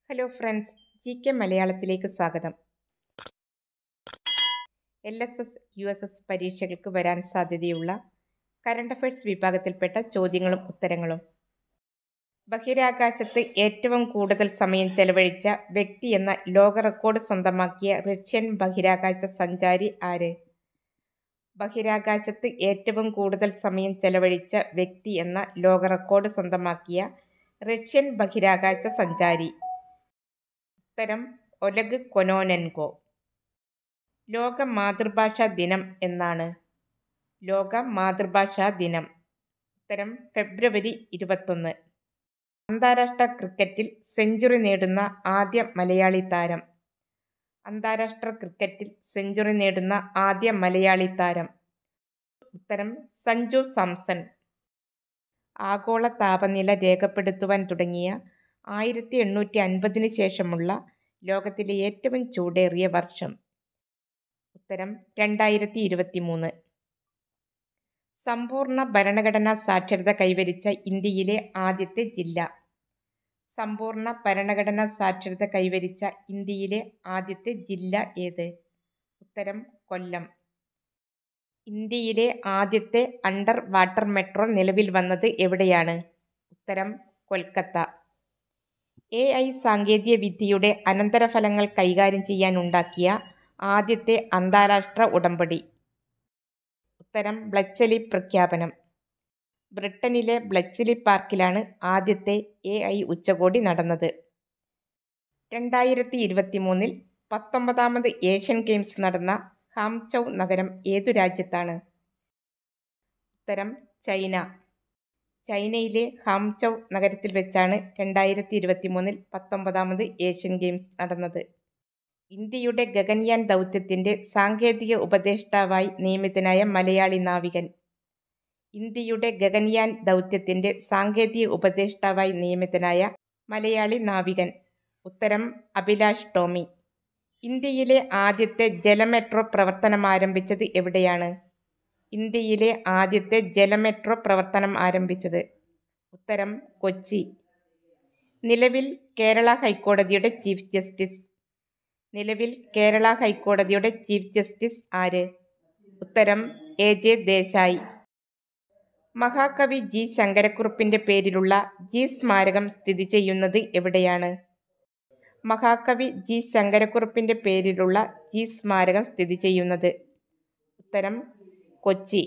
Hello friends, GK മലയാളത്തിലേക്ക് സ്വാഗതം. LSS, USS പരീക്ഷകൾക്ക് വരാൻ സാധ്യതയുള്ള കറണ്ട് അഫയേഴ്സ് വിഭാഗത്തിൽപ്പെട്ട ചോദ്യങ്ങളും ഉത്തരങ്ങളും. ബഹിരാകാശത്ത് ഏറ്റവും കൂടുതൽ സമയം ചെലവഴിച്ച വ്യക്തി എന്ന ലോക റെക്കോർഡ് സ്വന്തമാക്കിയ റഷ്യൻ ബഹിരാകാശ സഞ്ചാരി ആര്? ബഹിരാകാശത്ത് ഏറ്റവും കൂടുതൽ സമയം ചെലവഴിച്ച വ്യക്തി എന്ന ലോക റെക്കോർഡ് സ്വന്തമാക്കിയ റഷ്യൻ ബഹിരാകാശ സഞ്ചാരി. ഉത്തരം ഒലെഗ് കൊനോനെൻകോ. ലോക മാതൃഭാഷാ ദിനം എന്നാണ്? ലോക മാതൃഭാഷാ ദിനം. ഉത്തരം ഫെബ്രുവരി 21. അന്താരാഷ്ട്ര ക്രിക്കറ്റിൽ സെഞ്ചുറി നേടുന്ന ആദ്യ മലയാളി താരം. അന്താരാഷ്ട്ര ക്രിക്കറ്റിൽ സെഞ്ചുറി നേടുന്ന ആദ്യ മലയാളി താരം. ഉത്തരം സഞ്ജു സാംസൺ. ആഗോള താപനില രേഖപ്പെടുത്തുവാൻ തുടങ്ങിയ 1850 ശേഷമുള്ള ലോകത്തിലെ ഏറ്റവും ചൂടേറിയ വർഷം. ഉത്തരം 2023. സമ്പൂർണ്ണ ഭരണഘടനാ സാക്ഷരത കൈവരിച്ച ഇന്ത്യയിലെ ആദ്യത്തെ ജില്ല. സമ്പൂർണ്ണ ഭരണഘടനാ സാക്ഷരത കൈവരിച്ച ഇന്ത്യയിലെ ആദ്യത്തെ ജില്ല ഏത്? ഉത്തരം കൊല്ലം. ഇന്ത്യയിലെ ആദ്യത്തെ അണ്ടർ വാട്ടർ മെട്രോ നിലവിൽ വന്നത് എവിടെയാണ്? ഉത്തരം കൊൽക്കത്ത. AI സാങ്കേതിക വിദ്യയുടെ അനന്തരഫലങ്ങൾ കൈകാര്യം ചെയ്യാൻ ഉണ്ടാക്കിയ ആദ്യത്തെ അന്താരാഷ്ട്ര ഉടമ്പടി. ഉത്തരം ബ്ലച്ചലി പ്രഖ്യാപനം. ബ്രിട്ടനിലെ ബ്ലച്ചലി പാർക്കിലാണ് ആദ്യത്തെ AI ഉച്ചകോടി നടന്നത്. 2023 19ാമത് ഏഷ്യൻ ഗെയിംസ് നടന്ന ഹാങ്ചൗ നഗരം ഏതു രാജ്യത്താണ്? ഉത്തരം ചൈന. ചൈനയിലെ ഹാങ്ചൗ നഗരത്തിൽ വെച്ചാണ് 2023 19ാമത് ഏഷ്യൻ ഗെയിംസ് നടന്നത്. ഇന്ത്യയുടെ ഗഗൻയാൻ ദൗത്യത്തിന്റെ സാങ്കേതിക ഉപദേഷ്ടാവായി നിയമിതനായ മലയാളി നാവികൻ. ഇന്ത്യയുടെ ഗഗൻയാൻ ദൗത്യത്തിന്റെ സാങ്കേതിക ഉപദേഷ്ടാവായി നിയമിതനായ മലയാളി നാവികൻ. ഉത്തരം അഭിലാഷ് ടോമി. ഇന്ത്യയിലെ ആദ്യത്തെ ജലമെട്രോ പ്രവർത്തനം ആരംഭിച്ചത് എവിടെയാണ്? ഇന്ത്യയിലെ ആദ്യത്തെ ജലമെട്രോ പ്രവർത്തനം ആരംഭിച്ചത്. ഉത്തരം കൊച്ചി. നിലവിൽ കേരള ഹൈക്കോടതിയുടെ ചീഫ് ജസ്റ്റിസ്. നിലവിൽ കേരള ഹൈക്കോടതിയുടെ ചീഫ് ജസ്റ്റിസ് ആര്? ഉത്തരം AJ ദേശായി. മഹാകവി G ശങ്കരക്കുറുപ്പിന്റെ പേരിലുള്ള G സ്മാരകം സ്ഥിതി ചെയ്യുന്നത് എവിടെയാണ്? മഹാകവി G ശങ്കരക്കുറുപ്പിന്റെ പേരിലുള്ള G സ്മാരകം സ്ഥിതി ചെയ്യുന്നത്. ഉത്തരം കൊച്ചി.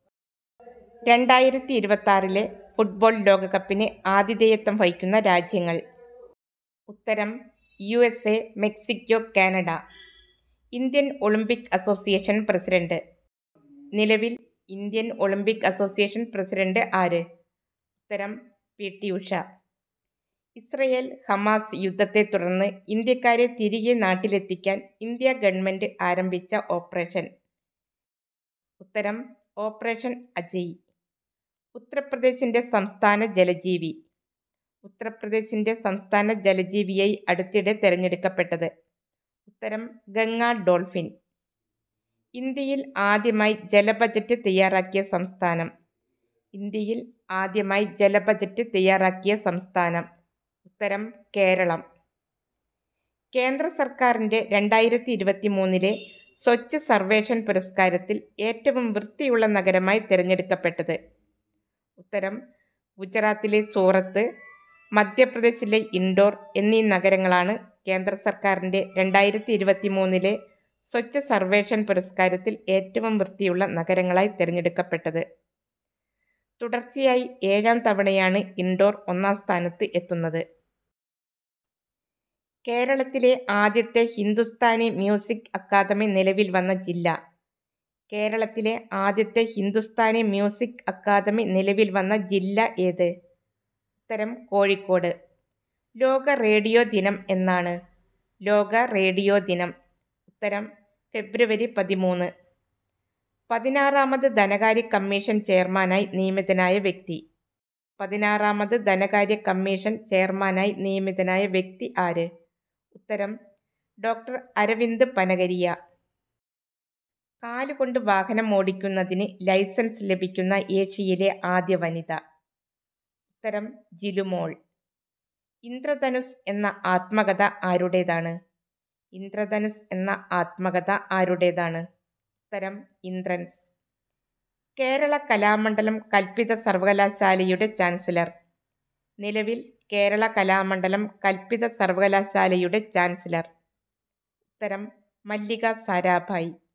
2026 ഫുട്ബോൾ ലോകകപ്പിന് ആതിഥേയത്വം വഹിക്കുന്ന രാജ്യങ്ങൾ. ഉത്തരം USA, Mexico, Canada. Indian Olympic association president. നിലവിൽ ഇന്ത്യൻ ഒളിമ്പിക് അസോസിയേഷൻ പ്രസിഡന്റ് ആര്? ഉത്തരം PT ഉഷ. ഇസ്രയേൽ ഹമാസ് യുദ്ധത്തെ തുടർന്ന് ഇന്ത്യക്കാരെ തിരികെ നാട്ടിലെത്തിക്കാൻ ഇന്ത്യ ഗവൺമെന്റ് ആരംഭിച്ച ഓപ്പറേഷൻ. ഉത്തരം ഓപ്പറേഷൻ അജയ്. ഉത്തർപ്രദേശിന്റെ സംസ്ഥാന ജലജീവി. ഉത്തർപ്രദേശിന്റെ സംസ്ഥാന ജലജീവിയായി അടുത്തിടെ തെരഞ്ഞെടുക്കപ്പെട്ടത്. ഉത്തരം ഗംഗാ ഡോൾഫിൻ. ഇന്ത്യയിൽ ആദ്യമായി ജലബജറ്റ് തയ്യാറാക്കിയ സംസ്ഥാനം. ഇന്ത്യയിൽ ആദ്യമായി ജലബജറ്റ് തയ്യാറാക്കിയ സംസ്ഥാനം. ഉത്തരം കേരളം. കേന്ദ്ര സർക്കാരിന്റെ 2023 സ്വച്ഛ് സർവേക്ഷൺ പുരസ്കാരത്തിൽ ഏറ്റവും വൃത്തിയുള്ള നഗരമായി തിരഞ്ഞെടുക്കപ്പെട്ടത്. ഉത്തരം ഗുജറാത്തിലെ സൂറത്ത്, മധ്യപ്രദേശിലെ ഇൻഡോർ എന്നീ നഗരങ്ങളാണ് കേന്ദ്ര സർക്കാരിന്റെ 2023 സ്വച്ഛ് സർവേക്ഷൺ പുരസ്കാരത്തിൽ ഏറ്റവും വൃത്തിയുള്ള നഗരങ്ങളായി തിരഞ്ഞെടുക്കപ്പെട്ടത്. തുടർച്ചയായി 7ാം തവണയാണ് ഇൻഡോർ 1ാം സ്ഥാനത്ത് എത്തുന്നത്. കേരളത്തിലെ ആദ്യത്തെ ഹിന്ദുസ്ഥാനി മ്യൂസിക് അക്കാദമി നിലവിൽ വന്ന ജില്ല. കേരളത്തിലെ ആദ്യത്തെ ഹിന്ദുസ്ഥാനി മ്യൂസിക് അക്കാദമി നിലവിൽ വന്ന ജില്ല ഏത്? ഉത്തരം കോഴിക്കോട്. ലോക റേഡിയോ ദിനം എന്നാണ്? ലോക റേഡിയോ ദിനം. ഉത്തരം ഫെബ്രുവരി 13. 16ാമത് ധനകാര്യ കമ്മീഷൻ ചെയർമാനായി നിയമിതനായ വ്യക്തി. 16ാമത് ധനകാര്യ കമ്മീഷൻ ചെയർമാനായി നിയമിതനായ വ്യക്തി ആര്? ഉത്തരം ഡോക്ടർ അരവിന്ദ് പനഗരിയ. കാലുകൊണ്ട് വാഹനം ഓടിക്കുന്നതിന് ലൈസൻസ് ലഭിക്കുന്ന ഏഷ്യയിലെ ആദ്യ വനിത. ഉത്തരം ജിലുമോൾ. ഇന്ദ്രധനുസ് എന്ന ആത്മകഥ ആരുടേതാണ്? ഇന്ദ്രധനുസ് എന്ന ആത്മകഥ ആരുടേതാണ്? ഉത്തരം ഇന്ദ്രൻസ്. കേരള കലാമണ്ഡലം കൽപ്പിത സർവകലാശാലയുടെ ചാൻസലർ. നിലവിൽ കേരള കലാമണ്ഡലം കൽപ്പിത സർവകലാശാലയുടെ ചാൻസലർ. ഉത്തരം മല്ലിക സാരാഭായ്.